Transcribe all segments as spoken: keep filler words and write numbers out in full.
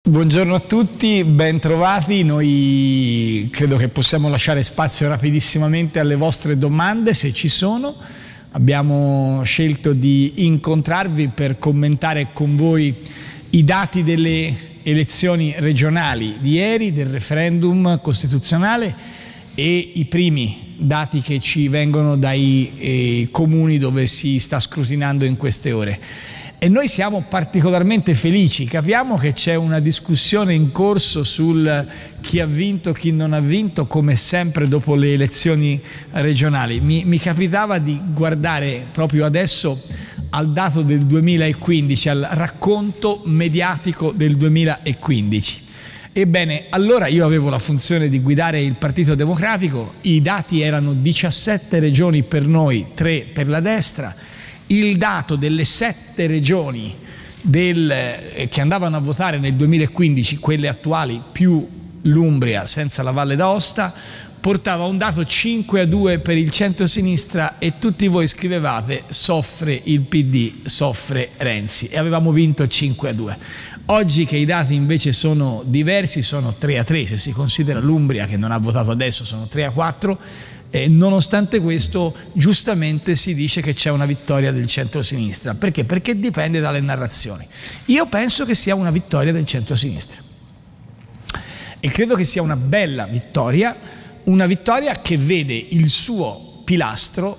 Buongiorno a tutti, ben trovati. Noi credo che possiamo lasciare spazio rapidissimamente alle vostre domande, se ci sono. Abbiamo scelto di incontrarvi per commentare con voi i dati delle elezioni regionali di ieri, del referendum costituzionale e i primi dati che ci vengono dai eh, comuni dove si sta scrutinando in queste ore. E noi siamo particolarmente felici, capiamo che c'è una discussione in corso sul chi ha vinto, chi non ha vinto, come sempre dopo le elezioni regionali. Mi, mi capitava di guardare proprio adesso al dato del duemilaquindici, al racconto mediatico del duemilaquindici. Ebbene, allora io avevo la funzione di guidare il Partito Democratico, i dati erano diciassette regioni per noi, tre per la destra. Il dato delle sette regioni del, eh, che andavano a votare nel duemilaquindici, quelle attuali più l'Umbria senza la Valle d'Aosta, portava un dato cinque a due per il centro-sinistra e tutti voi scrivevate soffre il P D, soffre Renzi, e avevamo vinto cinque a due. Oggi che i dati invece sono diversi, sono tre a tre, se si considera l'Umbria che non ha votato adesso sono tre a quattro. E nonostante questo, giustamente si dice che c'è una vittoria del centro-sinistra. Perché? Perché dipende dalle narrazioni. Io penso che sia una vittoria del centro-sinistra. E credo che sia una bella vittoria, una vittoria che vede il suo pilastro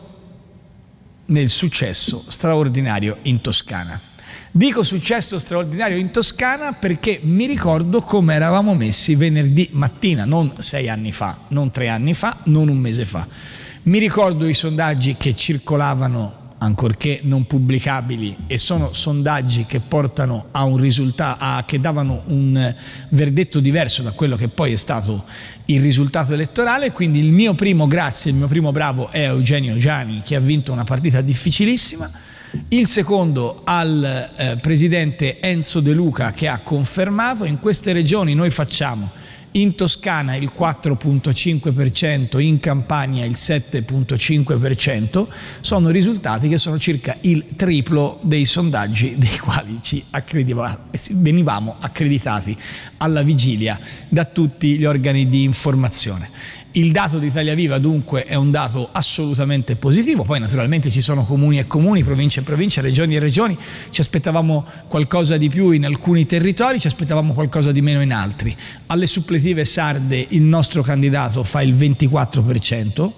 nel successo straordinario in Toscana. Dico successo straordinario in Toscana perché mi ricordo come eravamo messi venerdì mattina, non sei anni fa, non tre anni fa, non un mese fa. Mi ricordo i sondaggi che circolavano, ancorché non pubblicabili, e sono sondaggi che portano a un risultato, a, che davano un verdetto diverso da quello che poi è stato il risultato elettorale. Quindi il mio primo grazie, il mio primo bravo è Eugenio Giani, che ha vinto una partita difficilissima. Il secondo al eh, presidente Enzo De Luca, che ha confermato. In queste regioni noi facciamo in Toscana il quattro virgola cinque per cento, in Campania il sette virgola cinque per cento, sono risultati che sono circa il triplo dei sondaggi dei quali ci venivamo accreditati alla vigilia da tutti gli organi di informazione. Il dato di Italia Viva dunque è un dato assolutamente positivo, poi naturalmente ci sono comuni e comuni, province e province, regioni e regioni, ci aspettavamo qualcosa di più in alcuni territori, ci aspettavamo qualcosa di meno in altri. Alle suppletive sarde il nostro candidato fa il ventiquattro per cento,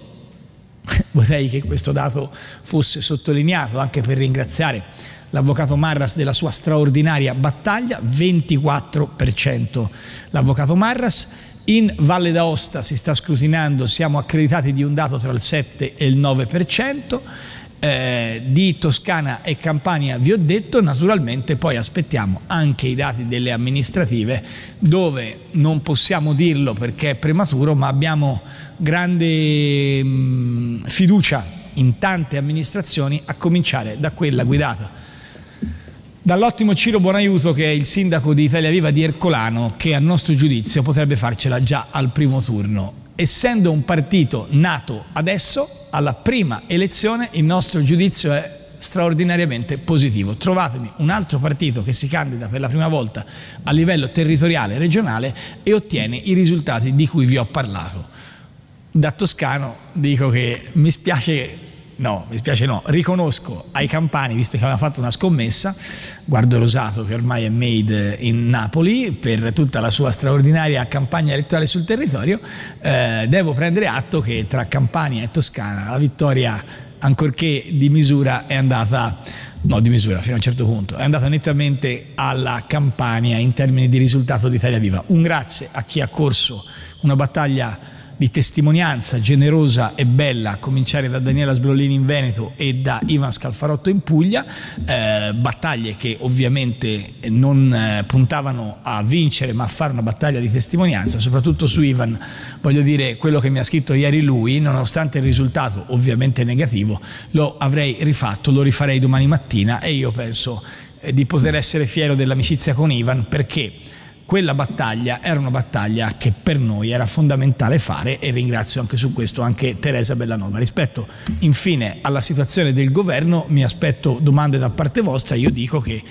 vorrei che questo dato fosse sottolineato anche per ringraziare l'avvocato Marras della sua straordinaria battaglia, ventiquattro per cento l'avvocato Marras. In Valle d'Aosta si sta scrutinando, siamo accreditati di un dato tra il sette e il nove per cento, eh, di Toscana e Campania vi ho detto. Naturalmente poi aspettiamo anche i dati delle amministrative, dove non possiamo dirlo perché è prematuro, ma abbiamo grande mh, fiducia in tante amministrazioni, a cominciare da quella guidata dall'ottimo Ciro Buonaiuto, che è il sindaco di Italia Viva di Ercolano, che a nostro giudizio potrebbe farcela già al primo turno. Essendo un partito nato adesso, alla prima elezione il nostro giudizio è straordinariamente positivo. Trovatemi un altro partito che si candida per la prima volta a livello territoriale regionale e ottiene i risultati di cui vi ho parlato. Da toscano dico che mi spiace No, mi spiace no, riconosco ai campani, visto che aveva fatto una scommessa, Guardo Rosato, che ormai è made in Napoli per tutta la sua straordinaria campagna elettorale sul territorio, eh, devo prendere atto che tra Campania e Toscana la vittoria, ancorché di misura, è andata, no di misura fino a un certo punto, è andata nettamente alla Campania in termini di risultato di Italia Viva. Un grazie a chi ha corso una battaglia di testimonianza generosa e bella, a cominciare da Daniela Sbrollini in Veneto e da Ivan Scalfarotto in Puglia, eh, battaglie che ovviamente non eh, puntavano a vincere ma a fare una battaglia di testimonianza. Soprattutto su Ivan voglio dire quello che mi ha scritto ieri lui: nonostante il risultato ovviamente negativo, lo avrei rifatto, lo rifarei domani mattina, e io penso eh, di poter essere fiero dell'amicizia con Ivan, perché quella battaglia era una battaglia che per noi era fondamentale fare, e ringrazio anche su questo anche Teresa Bellanova. Rispetto infine alla situazione del governo mi aspetto domande da parte vostra. Io dico che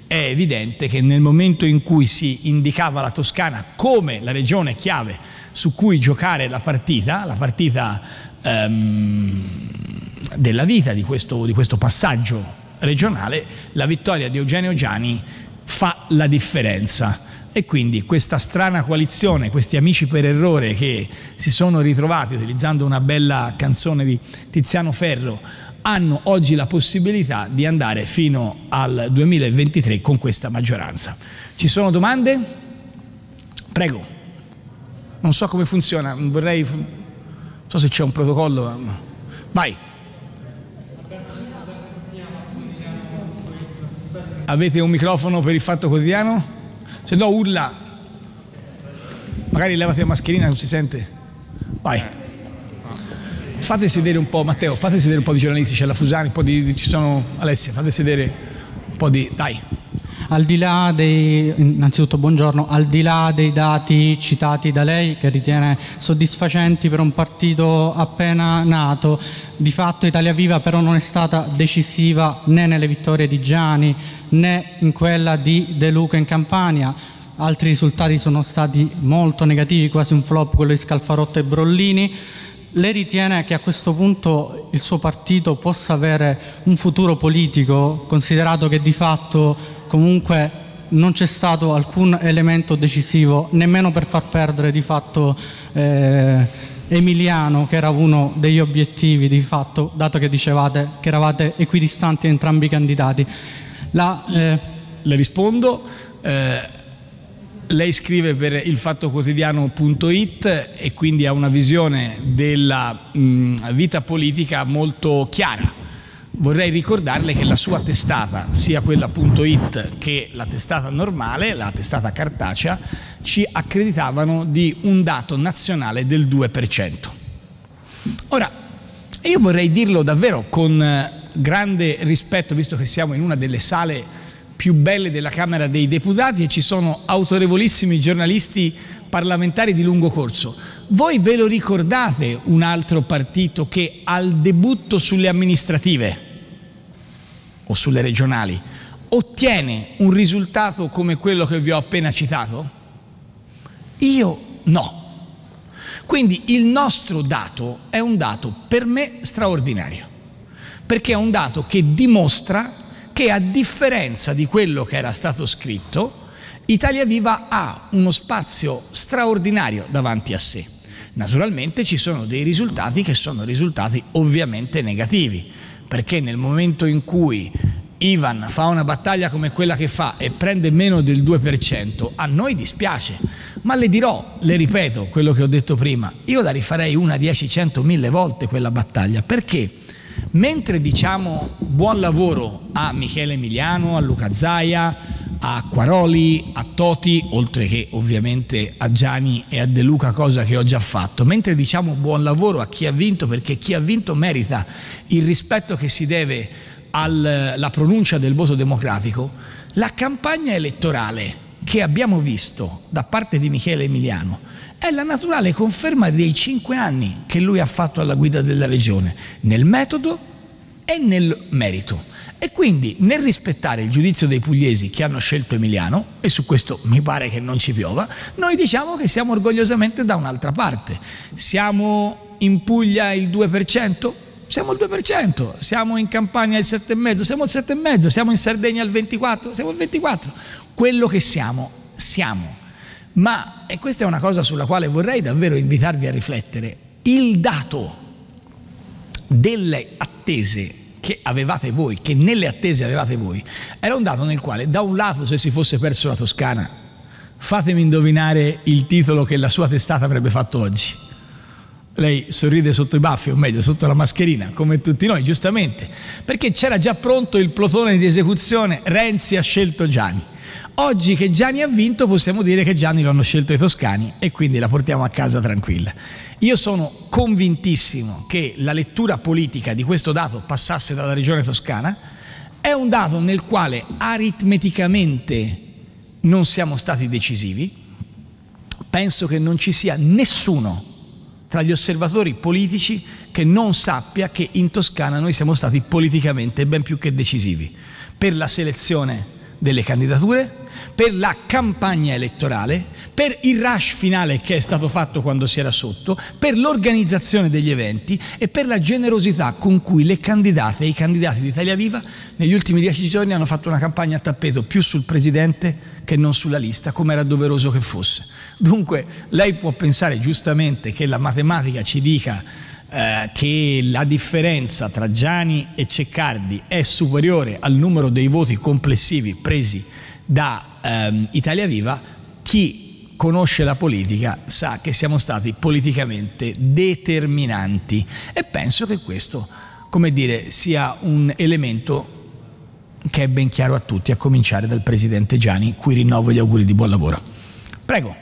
è evidente che nel momento in cui si indicava la Toscana come la regione chiave su cui giocare la partita, la partita ehm, della vita di questo, di questo passaggio regionale, la vittoria di Eugenio Giani fa la differenza. E quindi questa strana coalizione, questi amici per errore che si sono ritrovati, utilizzando una bella canzone di Tiziano Ferro, hanno oggi la possibilità di andare fino al duemilaventitré con questa maggioranza. Ci sono domande? Prego. Non so come funziona, vorrei, non so se c'è un protocollo. Vai. Avete un microfono per il Fatto Quotidiano? Se no urla, magari levate la mascherina, non si sente. Vai. Fate sedere un po', Matteo, fate sedere un po' di giornalisti, c'è la Fusani, un po' di, ci sono, Alessia, fate sedere un po' di, dai. Al di là dei, innanzitutto buongiorno, al di là dei dati citati da lei che ritiene soddisfacenti per un partito appena nato, di fatto Italia Viva però non è stata decisiva né nelle vittorie di Giani né in quella di De Luca in Campania. Altri risultati sono stati molto negativi, quasi un flop quello di Scalfarotto e Brollini. Lei ritiene che a questo punto il suo partito possa avere un futuro politico, considerato che di fatto comunque non c'è stato alcun elemento decisivo, nemmeno per far perdere di fatto eh, Emiliano, che era uno degli obiettivi di fatto, dato che dicevate che eravate equidistanti entrambi i candidati? La, eh... Le rispondo. Eh... Lei scrive per il fatto quotidiano punto it e quindi ha una visione della mh, vita politica molto chiara. Vorrei ricordarle che la sua testata, sia quella punto it che la testata normale, la testata cartacea, ci accreditavano di un dato nazionale del due per cento. Ora, io vorrei dirlo davvero con grande rispetto, visto che siamo in una delle sale più belle della Camera dei Deputati e ci sono autorevolissimi giornalisti parlamentari di lungo corso. Voi ve lo ricordate un altro partito che al debutto sulle amministrative o sulle regionali ottiene un risultato come quello che vi ho appena citato? Io no. Quindi il nostro dato è un dato per me straordinario, perché è un dato che dimostra che a differenza di quello che era stato scritto, Italia Viva ha uno spazio straordinario davanti a sé. Naturalmente ci sono dei risultati che sono risultati ovviamente negativi, perché nel momento in cui Ivan fa una battaglia come quella che fa e prende meno del due per cento, a noi dispiace, ma le dirò, le ripeto quello che ho detto prima, io la rifarei una, dieci, cento, mille volte quella battaglia, perché mentre diciamo buon lavoro a Michele Emiliano, a Luca Zaia, a Acquaroli, a Toti, oltre che ovviamente a Giani e a De Luca, cosa che ho già fatto, mentre diciamo buon lavoro a chi ha vinto, perché chi ha vinto merita il rispetto che si deve alla pronuncia del voto democratico, la campagna elettorale che abbiamo visto da parte di Michele Emiliano è la naturale conferma dei cinque anni che lui ha fatto alla guida della regione, nel metodo e nel merito. E quindi nel rispettare il giudizio dei pugliesi che hanno scelto Emiliano, e su questo mi pare che non ci piova, noi diciamo che siamo orgogliosamente da un'altra parte. Siamo in Puglia il due per cento? Siamo il due per cento. Siamo in Campania il sette virgola cinque? Siamo il sette virgola cinque. Siamo in Sardegna il ventiquattro? Siamo il ventiquattro. Quello che siamo, siamo. Ma, e questa è una cosa sulla quale vorrei davvero invitarvi a riflettere, il dato delle attese che avevate voi, che nelle attese avevate voi, era un dato nel quale, da un lato, se si fosse perso la Toscana, fatemi indovinare il titolo che la sua testata avrebbe fatto oggi. Lei sorride sotto i baffi, o meglio sotto la mascherina, come tutti noi, giustamente, perché c'era già pronto il plotone di esecuzione, Renzi ha scelto Giani. Oggi che Giani ha vinto possiamo dire che Giani lo hanno scelto i toscani e quindi la portiamo a casa tranquilla. Io sono convintissimo che la lettura politica di questo dato passasse dalla regione toscana, è un dato nel quale aritmeticamente non siamo stati decisivi. Penso che non ci sia nessuno tra gli osservatori politici che non sappia che in Toscana noi siamo stati politicamente ben più che decisivi per la selezione delle candidature, per la campagna elettorale, per il rush finale che è stato fatto quando si era sotto, per l'organizzazione degli eventi e per la generosità con cui le candidate e i candidati di Italia Viva negli ultimi dieci giorni hanno fatto una campagna a tappeto più sul presidente che non sulla lista, come era doveroso che fosse. Dunque lei può pensare giustamente che la matematica ci dica eh, che la differenza tra Giani e Ceccardi è superiore al numero dei voti complessivi presi da ehm, Italia Viva. Chi conosce la politica sa che siamo stati politicamente determinanti e penso che questo, come dire, sia un elemento che è ben chiaro a tutti, a cominciare dal presidente Giani, cui rinnovo gli auguri di buon lavoro. Prego.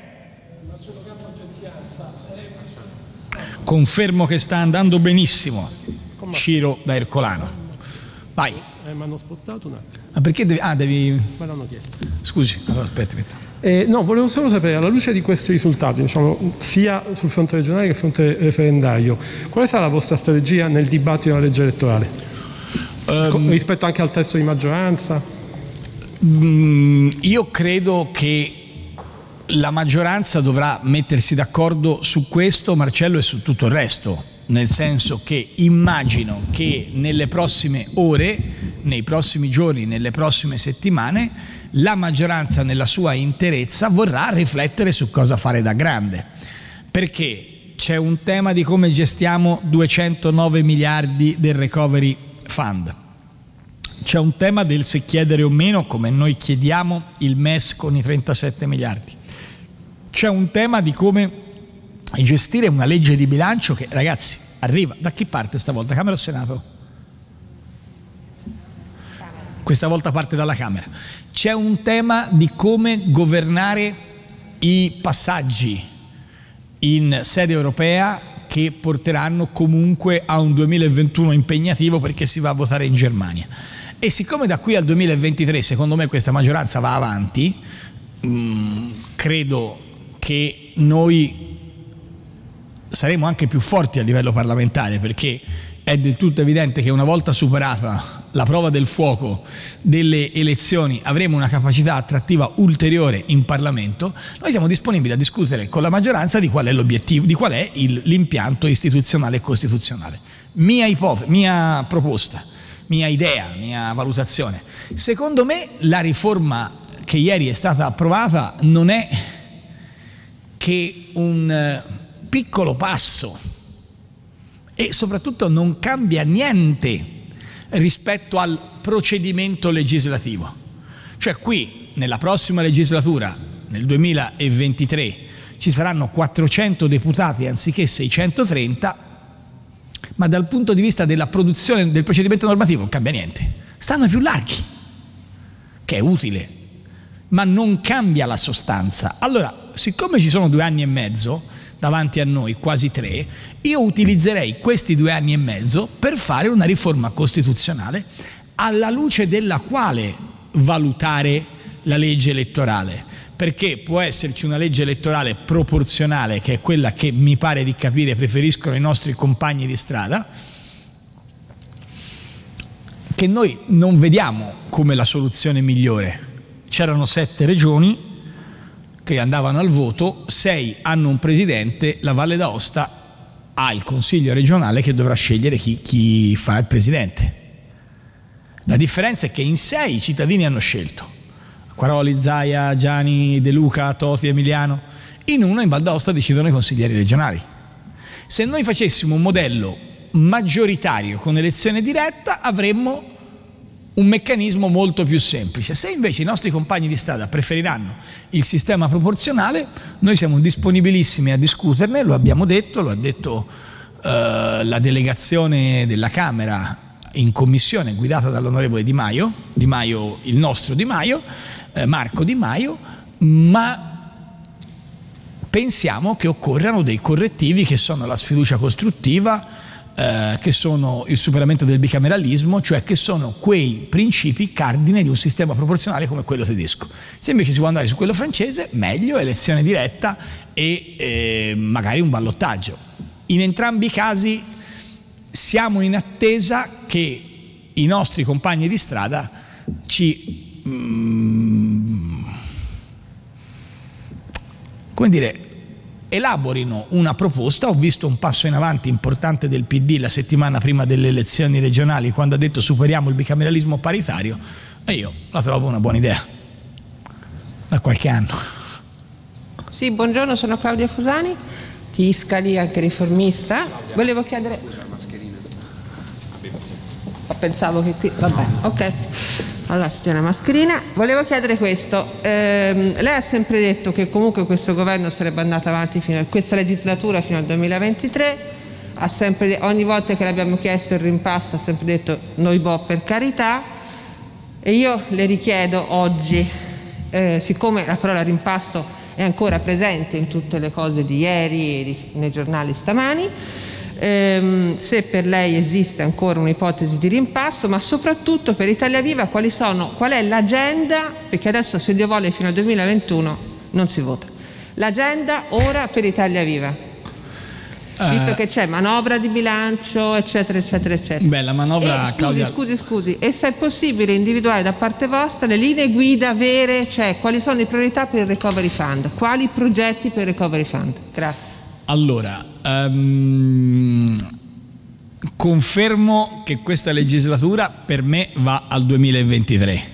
Confermo che sta andando benissimo, Ciro da Ercolano. Vai. Eh, mi hanno spostato un attimo. Ma perché devi... Ah, devi... Me l'hanno chiesto. Scusi, allora aspetti. Eh, no, volevo solo sapere, alla luce di questi risultati, diciamo, sia sul fronte regionale che sul fronte referendario, quale sarà la vostra strategia nel dibattito della legge elettorale? Um, rispetto anche al testo di maggioranza? Mm, io credo che la maggioranza dovrà mettersi d'accordo su questo, Marcello, e su tutto il resto, nel senso che immagino che nelle prossime ore, nei prossimi giorni, nelle prossime settimane, la maggioranza nella sua interezza vorrà riflettere su cosa fare da grande, perché c'è un tema di come gestiamo duecentonove miliardi del recovery fund, c'è un tema del se chiedere o meno, come noi chiediamo, il M E S con i trentasette miliardi, c'è un tema di come gestire una legge di bilancio che, ragazzi, arriva da chi parte stavolta? Camera o Senato? Questa volta parte dalla Camera. C'è un tema di come governare i passaggi in sede europea che porteranno comunque a un duemilaventuno impegnativo, perché si va a votare in Germania. E siccome da qui al duemilaventitré secondo me questa maggioranza va avanti, mh, credo che noi saremo anche più forti a livello parlamentare, perché è del tutto evidente che una volta superata la prova del fuoco delle elezioni avremo una capacità attrattiva ulteriore in Parlamento. Noi siamo disponibili a discutere con la maggioranza di qual è l'obiettivo, di qual è l'impianto istituzionale e costituzionale. Mia ipotesi, mia proposta, mia idea, mia valutazione. Secondo me la riforma che ieri è stata approvata non è che un piccolo passo e soprattutto non cambia niente rispetto al procedimento legislativo. Cioè qui nella prossima legislatura, nel duemilaventitré, ci saranno quattrocento deputati anziché seicentotrenta, ma dal punto di vista della produzione del procedimento normativo non cambia niente. Stanno più larghi, che è utile, ma non cambia la sostanza. Allora, siccome ci sono due anni e mezzo davanti a noi, quasi tre, io utilizzerei questi due anni e mezzo per fare una riforma costituzionale alla luce della quale valutare la legge elettorale, perché può esserci una legge elettorale proporzionale, che è quella che mi pare di capire preferiscono i nostri compagni di strada, che noi non vediamo come la soluzione migliore. C'erano sette regioni che andavano al voto, sei hanno un presidente, la Valle d'Aosta ha il consiglio regionale che dovrà scegliere chi, chi fa il presidente. La differenza è che in sei i cittadini hanno scelto, Quaroli, Zaia, Giani, De Luca, Toti, Emiliano, in uno in Val d'Aosta decidono i consiglieri regionali. Se noi facessimo un modello maggioritario con elezione diretta avremmo un meccanismo molto più semplice. Se invece i nostri compagni di strada preferiranno il sistema proporzionale, noi siamo disponibilissimi a discuterne, lo abbiamo detto, lo ha detto eh, la delegazione della Camera in commissione guidata dall'onorevole Di Maio, Di Maio, il nostro Di Maio, eh, Marco Di Maio, ma pensiamo che occorrano dei correttivi che sono la sfiducia costruttiva, Eh, che sono il superamento del bicameralismo, cioè che sono quei principi cardine di un sistema proporzionale come quello tedesco. Se invece si vuole andare su quello francese, meglio, elezione diretta e eh, magari un ballottaggio. In entrambi i casi siamo in attesa che i nostri compagni di strada ci mh, come dire, elaborino una proposta. Ho visto un passo in avanti importante del P D la settimana prima delle elezioni regionali, quando ha detto superiamo il bicameralismo paritario, e io la trovo una buona idea da qualche anno. Sì, buongiorno, sono Claudia Fusani, di Iscali, anche riformista. Volevo chiedere... Pensavo che qui... Vabbè, ok. Allora, si tiene la mascherina. Volevo chiedere questo. Ehm, lei ha sempre detto che comunque questo governo sarebbe andato avanti fino a questa legislatura, fino al duemilaventitré. Ha sempre, ogni volta che l'abbiamo chiesto il rimpasto ha sempre detto noi boh, per carità. E io le richiedo oggi, eh, siccome la parola rimpasto è ancora presente in tutte le cose di ieri e nei giornali stamani, ehm, se per lei esiste ancora un'ipotesi di rimpasto, ma soprattutto per Italia Viva quali sono, qual è l'agenda, perché adesso se Dio vuole fino al duemilaventuno non si vota, l'agenda ora per Italia Viva, visto uh, che c'è manovra di bilancio eccetera eccetera eccetera. Beh, la manovra, e, scusi, Claudia... scusi scusi e se è possibile individuare da parte vostra le linee guida vere, cioè quali sono le priorità per il recovery fund, quali progetti per il recovery fund. Grazie. Allora, um, confermo che questa legislatura per me va al duemilaventitré.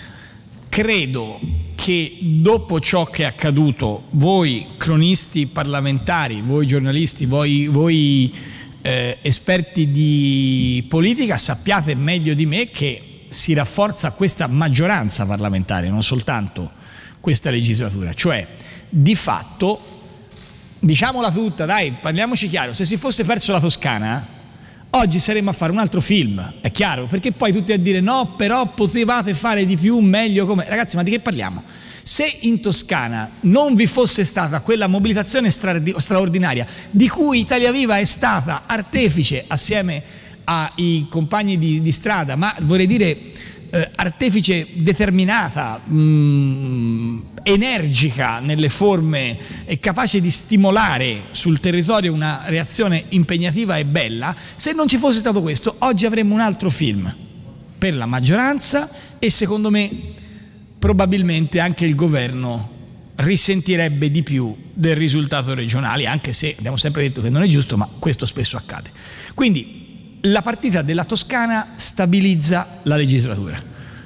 Credo che dopo ciò che è accaduto, voi cronisti parlamentari, voi giornalisti, voi, voi eh, esperti di politica sappiate meglio di me che si rafforza questa maggioranza parlamentare, non soltanto questa legislatura. Cioè, di fatto, diciamola tutta, dai, parliamoci chiaro, se si fosse perso la Toscana, oggi saremmo a fare un altro film, è chiaro, perché poi tutti a dire no, però potevate fare di più, meglio, come... Ragazzi, ma di che parliamo? Se in Toscana non vi fosse stata quella mobilitazione straordinaria di cui Italia Viva è stata artefice assieme ai compagni di, di strada, ma vorrei dire eh, artefice determinata, mh, energica nelle forme e capace di stimolare sul territorio una reazione impegnativa e bella, se non ci fosse stato questo oggi avremmo un altro film per la maggioranza e secondo me probabilmente anche il governo risentirebbe di più del risultato regionale, anche se abbiamo sempre detto che non è giusto, ma questo spesso accade. Quindi la partita della Toscana stabilizza la legislatura.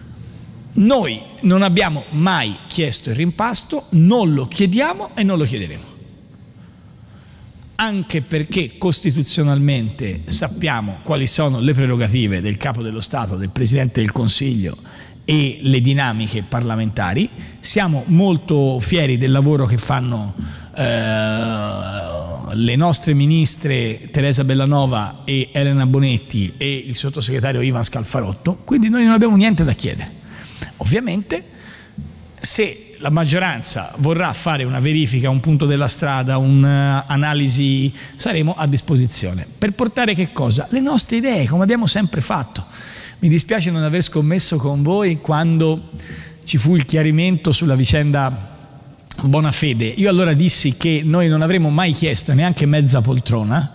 Noi non abbiamo mai chiesto il rimpasto, non lo chiediamo e non lo chiederemo. Anche perché costituzionalmente sappiamo quali sono le prerogative del Capo dello Stato, del Presidente del Consiglio e le dinamiche parlamentari. Siamo molto fieri del lavoro che fanno eh, le nostre ministre Teresa Bellanova e Elena Bonetti e il sottosegretario Ivan Scalfarotto, quindi noi non abbiamo niente da chiedere. Ovviamente se la maggioranza vorrà fare una verifica, un punto della strada, un'analisi, saremo a disposizione per portare che cosa? Le nostre idee, come abbiamo sempre fatto. Mi dispiace non aver scommesso con voi quando ci fu il chiarimento sulla vicenda Bonafede. Io allora dissi che noi non avremmo mai chiesto neanche mezza poltrona.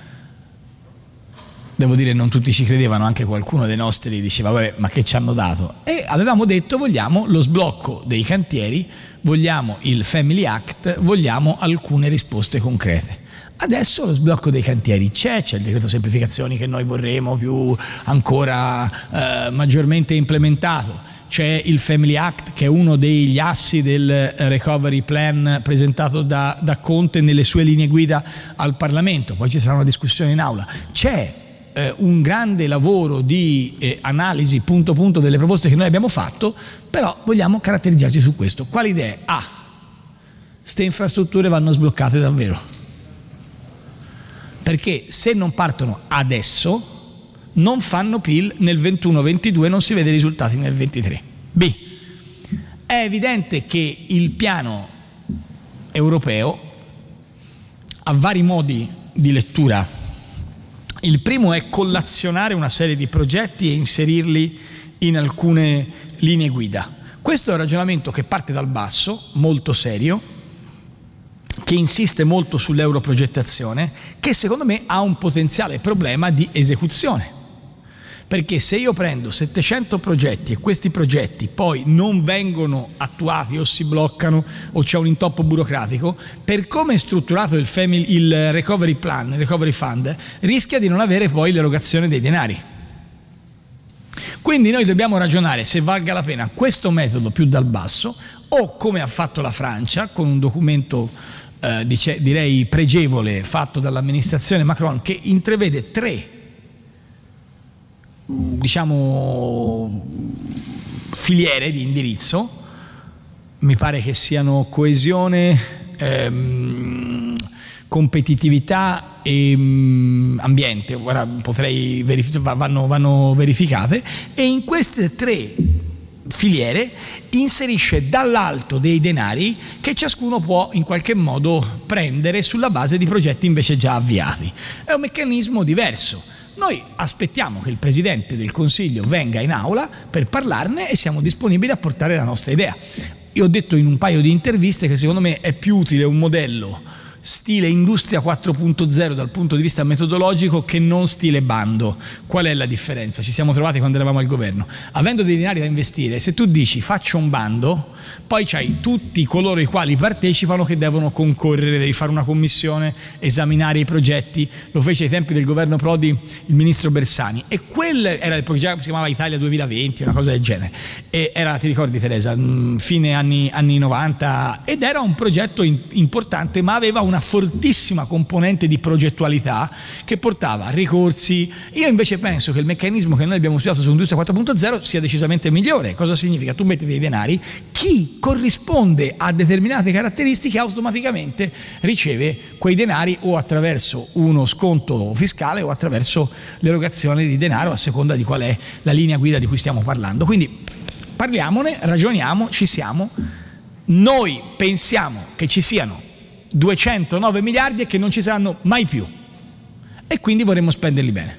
Devo dire non tutti ci credevano, anche qualcuno dei nostri diceva vabbè, ma che ci hanno dato? E avevamo detto vogliamo lo sblocco dei cantieri, vogliamo il Family Act, vogliamo alcune risposte concrete. Adesso lo sblocco dei cantieri c'è, c'è il decreto semplificazioni che noi vorremmo più ancora eh, maggiormente implementato, c'è il Family Act che è uno degli assi del recovery plan presentato da, da Conte nelle sue linee guida al Parlamento, poi ci sarà una discussione in aula, c'è eh, un grande lavoro di eh, analisi punto punto delle proposte che noi abbiamo fatto, però vogliamo caratterizzarci su questo. Quali idee? A. Ste infrastrutture vanno sbloccate davvero. Perché se non partono adesso non fanno P I L nel ventuno ventidue, non si vede i risultati nel ventitré. B. È evidente che il piano europeo ha vari modi di lettura. Il primo è collazionare una serie di progetti e inserirli in alcune linee guida. Questo è un ragionamento che parte dal basso, molto serio, che insiste molto sull'europrogettazione, che secondo me ha un potenziale problema di esecuzione. Perché se io prendo settecento progetti e questi progetti poi non vengono attuati o si bloccano o c'è un intoppo burocratico, per come è strutturato il, family, il recovery plan, il recovery fund, rischia di non avere poi l'erogazione dei denari. Quindi noi dobbiamo ragionare se valga la pena questo metodo più dal basso o come ha fatto la Francia con un documento eh, dice, direi pregevole fatto dall'amministrazione Macron che intravede tre diciamo filiere di indirizzo, mi pare che siano coesione, ehm, competitività e mh, ambiente, ora potrei verificare, vanno, vanno verificate, e in queste tre filiere inserisce dall'alto dei denari che ciascuno può in qualche modo prendere sulla base di progetti invece già avviati. È un meccanismo diverso. Noi aspettiamo che il Presidente del Consiglio venga in aula per parlarne e siamo disponibili a portare la nostra idea. Io ho detto in un paio di interviste che secondo me è più utile un modello stile industria quattro punto zero dal punto di vista metodologico che non stile bando. Qual è la differenza? Ci siamo trovati quando eravamo al governo. Avendo dei denari da investire, se tu dici faccio un bando, poi c'hai tutti coloro i quali partecipano che devono concorrere, devi fare una commissione, esaminare i progetti. Lo fece ai tempi del governo Prodi il ministro Bersani e quel era il progetto che si chiamava Italia duemilaventi, una cosa del genere. E era, ti ricordi Teresa, fine anni, anni novanta, ed era un progetto in, importante, ma aveva una fortissima componente di progettualità che portava a ricorsi. Io invece penso che il meccanismo che noi abbiamo studiato su Industria quattro punto zero sia decisamente migliore. Cosa significa? Tu metti dei denari, chi corrisponde a determinate caratteristiche automaticamente riceve quei denari o attraverso uno sconto fiscale o attraverso l'erogazione di denaro a seconda di qual è la linea guida di cui stiamo parlando. Quindi parliamone, ragioniamo, ci siamo. Noi pensiamo che ci siano duecentonove miliardi e che non ci saranno mai più e quindi vorremmo spenderli bene.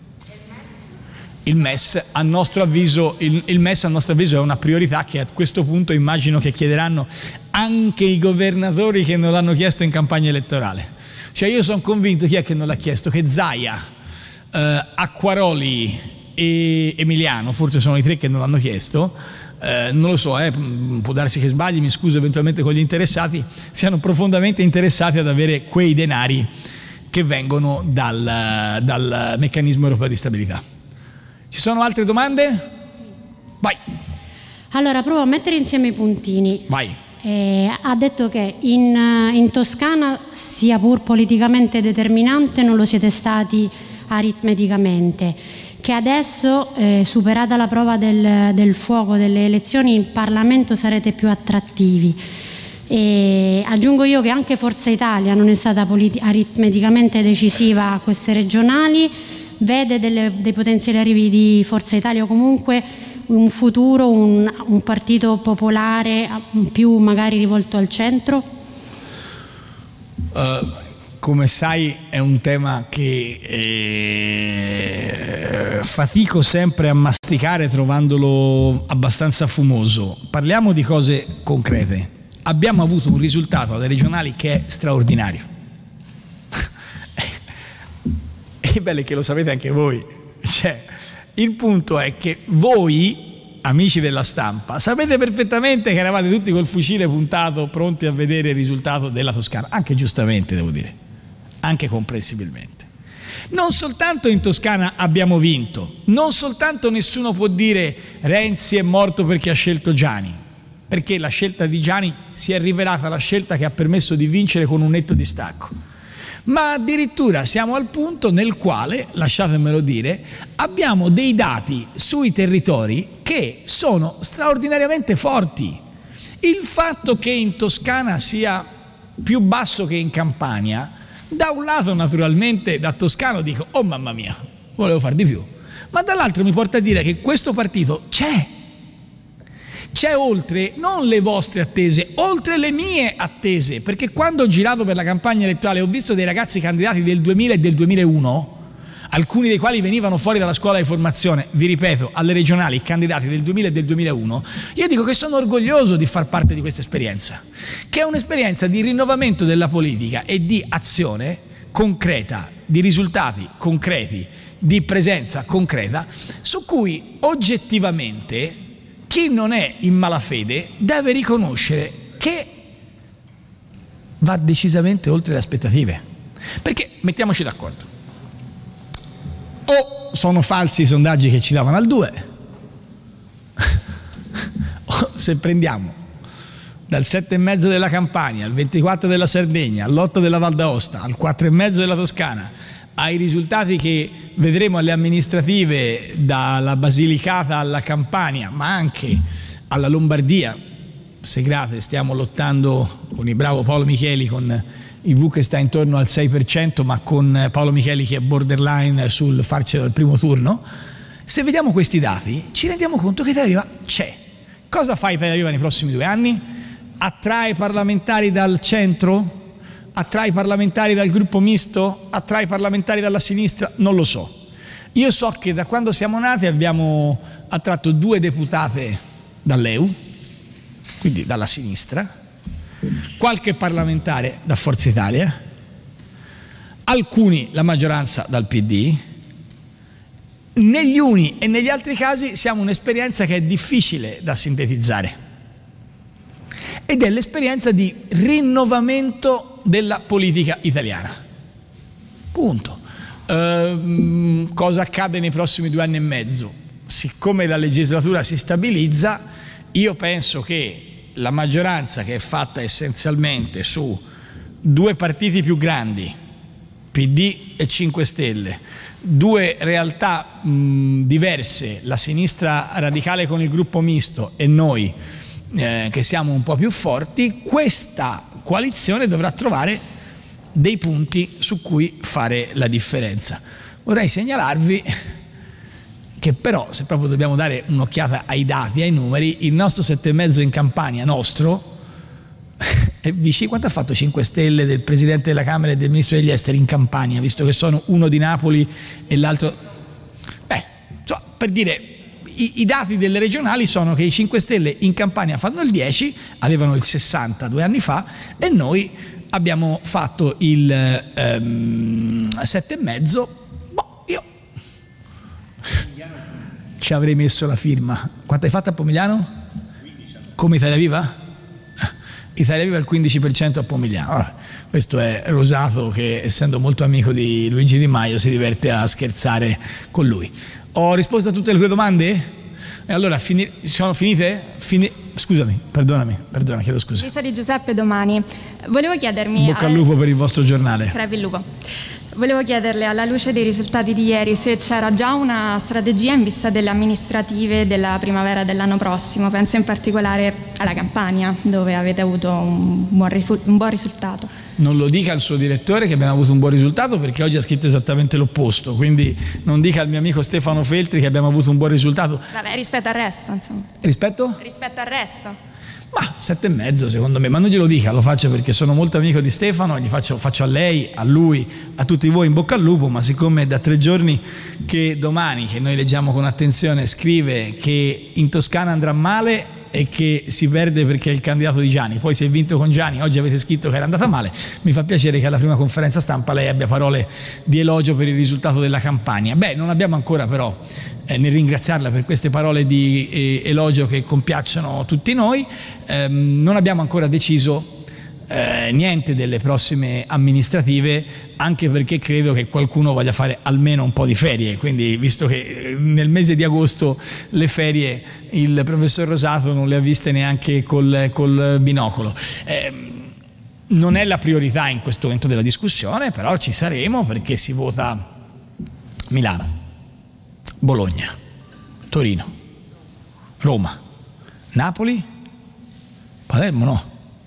Il M E S a nostro avviso, il, il M E S a nostro avviso è una priorità che a questo punto immagino che chiederanno anche i governatori che non l'hanno chiesto in campagna elettorale. Cioè io sono convinto, chi è che non l'ha chiesto, che Zaia, eh, Acquaroli e Emiliano, forse sono i tre che non l'hanno chiesto. Eh, non lo so, eh, può darsi che sbagli, mi scuso eventualmente con gli interessati, siano profondamente interessati ad avere quei denari che vengono dal, dal meccanismo europeo di stabilità. Ci sono altre domande? Vai. Allora, provo a mettere insieme i puntini. Vai. Eh, ha detto che in, in Toscana, sia pur politicamente determinante, non lo siete stati aritmeticamente. Che adesso, eh, superata la prova del, del fuoco delle elezioni, in Parlamento sarete più attrattivi. E aggiungo io che anche Forza Italia non è stata aritmeticamente decisiva a queste regionali, vede delle, dei potenziali arrivi di Forza Italia o comunque un futuro, un, un partito popolare più magari rivolto al centro? Uh. Come sai è un tema che eh, fatico sempre a masticare trovandolo abbastanza fumoso. Parliamo di cose concrete. Abbiamo avuto un risultato alle regionali che è straordinario. E bello che lo sapete anche voi. Cioè, il punto è che voi, amici della stampa, sapete perfettamente che eravate tutti col fucile puntato pronti a vedere il risultato della Toscana. Anche giustamente, devo dire. Anche comprensibilmente. Non soltanto in Toscana abbiamo vinto, non soltanto nessuno può dire Renzi è morto perché ha scelto Giani, perché la scelta di Giani si è rivelata la scelta che ha permesso di vincere con un netto distacco, ma addirittura siamo al punto nel quale, lasciatemelo dire, abbiamo dei dati sui territori che sono straordinariamente forti. Il fatto che in Toscana sia più basso che in Campania, da un lato naturalmente da toscano dico oh mamma mia, volevo far di più, ma dall'altro mi porta a dire che questo partito c'è, c'è oltre non le vostre attese, oltre le mie attese, perché quando ho girato per la campagna elettorale ho visto dei ragazzi candidati del duemila e del duemilauno, alcuni dei quali venivano fuori dalla scuola di formazione, vi ripeto, alle regionali, candidati del duemila e del duemilauno, io dico che sono orgoglioso di far parte di questa esperienza, che è un'esperienza di rinnovamento della politica e di azione concreta, di risultati concreti, di presenza concreta su cui oggettivamente chi non è in malafede deve riconoscere che va decisamente oltre le aspettative. Perché, mettiamoci d'accordo, o sono falsi i sondaggi che ci davano al due, o se prendiamo dal sette virgola cinque della Campania, al ventiquattro della Sardegna, all'otto della Val d'Aosta, al quattro virgola cinque della Toscana, ai risultati che vedremo alle amministrative dalla Basilicata alla Campania, ma anche alla Lombardia. Segrate, stiamo lottando con il bravo Paolo Micheli, con il V che sta intorno al sei per cento, ma con Paolo Micheli che è borderline sul farcelo al primo turno. Se vediamo questi dati ci rendiamo conto che Italia Viva c'è. Cosa fa Italia Viva nei prossimi due anni? Attrae parlamentari dal centro? Attrae parlamentari dal gruppo misto? Attrae parlamentari dalla sinistra? Non lo so. Io so che da quando siamo nati abbiamo attratto due deputate dall'E U, quindi dalla sinistra, qualche parlamentare da Forza Italia, alcuni, la maggioranza, dal P D. Negli uni e negli altri casi siamo un'esperienza che è difficile da sintetizzare, ed è l'esperienza di rinnovamento della politica italiana. Punto. Ehm, cosa accade nei prossimi due anni e mezzo? Siccome la legislatura si stabilizza, io penso che la maggioranza, che è fatta essenzialmente su due partiti più grandi, P D e cinque Stelle, due realtà mh, diverse, la sinistra radicale con il gruppo misto e noi eh, che siamo un po' più forti, questa coalizione dovrà trovare dei punti su cui fare la differenza. Vorrei segnalarvi che però, se proprio dobbiamo dare un'occhiata ai dati, ai numeri, il nostro sette e mezzo in Campania, nostro, è vicino. Quanto ha fatto cinque Stelle del Presidente della Camera e del Ministro degli Esteri in Campania, visto che sono uno di Napoli e l'altro... Beh, cioè, per dire, i, i dati delle regionali sono che i cinque Stelle in Campania fanno il dieci, avevano il sessanta due anni fa, e noi abbiamo fatto il ehm, sette e mezzo. Ci avrei messo la firma. Quanto hai fatto a Pomigliano? Come Italia Viva? Italia Viva il quindici per cento a Pomigliano. Allora, questo è Rosato che, essendo molto amico di Luigi Di Maio, si diverte a scherzare con lui. Ho risposto a tutte le tue domande? E allora, fini... sono finite? Fini... Scusami, perdonami, perdona, chiedo scusa. Lisa di Giuseppe Domani. Volevo chiedermi... Bocca al lupo per il vostro giornale. Crepi il lupo. Volevo chiederle, alla luce dei risultati di ieri, se c'era già una strategia in vista delle amministrative della primavera dell'anno prossimo. Penso in particolare alla Campania, dove avete avuto un buon, un buon risultato. Non lo dica al suo direttore che abbiamo avuto un buon risultato, perché oggi ha scritto esattamente l'opposto, quindi non dica al mio amico Stefano Feltri che abbiamo avuto un buon risultato. Vabbè, rispetto al resto, insomma. Rispetto? Rispetto al resto. Ma sette e mezzo secondo me, ma non glielo dica, lo faccio perché sono molto amico di Stefano, gli faccio, faccio a lei, a lui, a tutti voi in bocca al lupo, ma siccome è da tre giorni che Domani, che noi leggiamo con attenzione, scrive che in Toscana andrà male e che si perde perché è il candidato di Gianni, poi si è vinto con Gianni, oggi avete scritto che era andata male, mi fa piacere che alla prima conferenza stampa lei abbia parole di elogio per il risultato della campagna. Beh, non abbiamo ancora però, eh, nel ringraziarla per queste parole di eh, elogio che compiacciono tutti noi, ehm, non abbiamo ancora deciso Eh, niente delle prossime amministrative, anche perché credo che qualcuno voglia fare almeno un po' di ferie, quindi visto che nel mese di agosto le ferie il professor Rosato non le ha viste neanche col, col binocolo. Eh, non è la priorità in questo momento della discussione, però ci saremo, perché si vota Milano, Bologna, Torino, Roma, Napoli, Palermo no.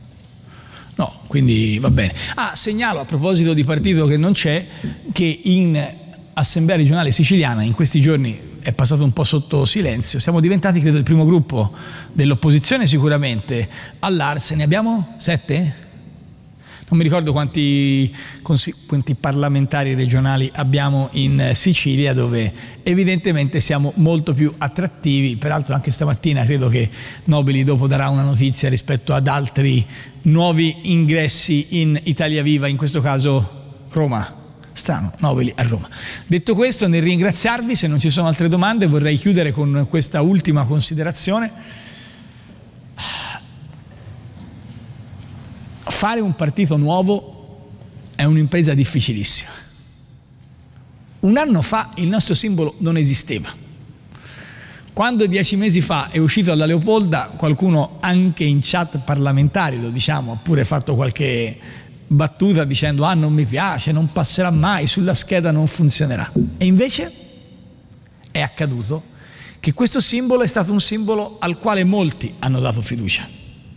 No, quindi va bene. Ah, segnalo a proposito di partito che non c'è, che in Assemblea regionale siciliana in questi giorni è passato un po' sotto silenzio. Siamo diventati, credo, il primo gruppo dell'opposizione sicuramente all'A R S. Ne abbiamo sette? Non mi ricordo quanti, quanti parlamentari regionali abbiamo in Sicilia, dove evidentemente siamo molto più attrattivi. Peraltro anche stamattina credo che Nobili dopo darà una notizia rispetto ad altri nuovi ingressi in Italia Viva, in questo caso Roma, Strano, Noveli a Roma. Detto questo, nel ringraziarvi, se non ci sono altre domande, vorrei chiudere con questa ultima considerazione. Fare un partito nuovo è un'impresa difficilissima. Un anno fa il nostro simbolo non esisteva. Quando dieci mesi fa è uscito alla Leopolda, qualcuno anche in chat parlamentari, lo diciamo, ha pure fatto qualche battuta dicendo ah non mi piace, non passerà mai, sulla scheda non funzionerà. E invece è accaduto che questo simbolo è stato un simbolo al quale molti hanno dato fiducia,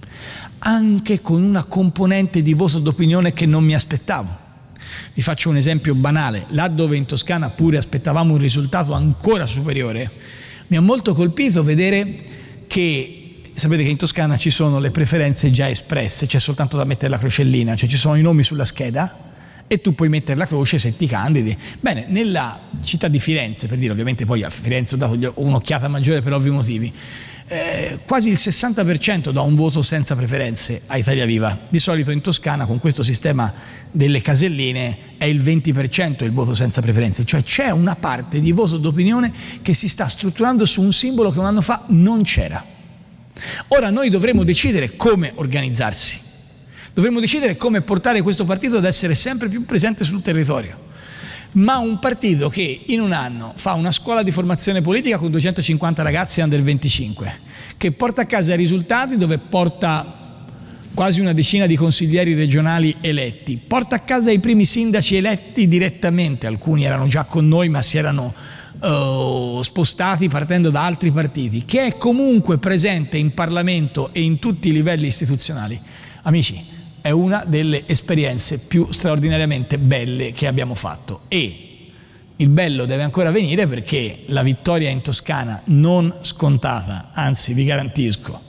anche con una componente di voto d'opinione che non mi aspettavo. Vi faccio un esempio banale: là dove in Toscana pure aspettavamo un risultato ancora superiore, mi ha molto colpito vedere che, sapete che in Toscana ci sono le preferenze già espresse, c'è soltanto da mettere la crocellina, cioè ci sono i nomi sulla scheda e tu puoi mettere la croce se ti candidi. Bene, nella città di Firenze, per dire, ovviamente poi a Firenze ho dato un'occhiata maggiore per ovvi motivi, eh, quasi il sessanta per cento dà un voto senza preferenze a Italia Viva. Di solito in Toscana con questo sistema delle caselline è il venti per cento il voto senza preferenze, cioè c'è una parte di voto d'opinione che si sta strutturando su un simbolo che un anno fa non c'era. Ora noi dovremo decidere come organizzarsi, dovremo decidere come portare questo partito ad essere sempre più presente sul territorio, ma un partito che in un anno fa una scuola di formazione politica con duecentocinquanta ragazzi under venticinque, che porta a casa i risultati dove porta quasi una decina di consiglieri regionali eletti, porta a casa i primi sindaci eletti direttamente, alcuni erano già con noi ma si erano uh, spostati partendo da altri partiti, che è comunque presente in Parlamento e in tutti i livelli istituzionali. Amici, è una delle esperienze più straordinariamente belle che abbiamo fatto, e il bello deve ancora venire, perché la vittoria in Toscana non scontata, anzi vi garantisco,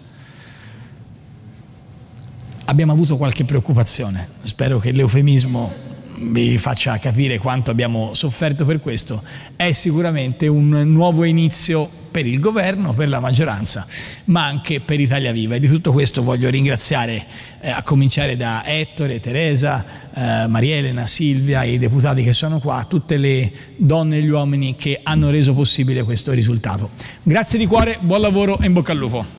abbiamo avuto qualche preoccupazione, spero che l'eufemismo vi faccia capire quanto abbiamo sofferto per questo. È sicuramente un nuovo inizio per il governo, per la maggioranza, ma anche per Italia Viva, e di tutto questo voglio ringraziare eh, a cominciare da Ettore, Teresa, eh, Maria Elena, Silvia, i deputati che sono qua, tutte le donne e gli uomini che hanno reso possibile questo risultato. Grazie di cuore, buon lavoro e in bocca al lupo.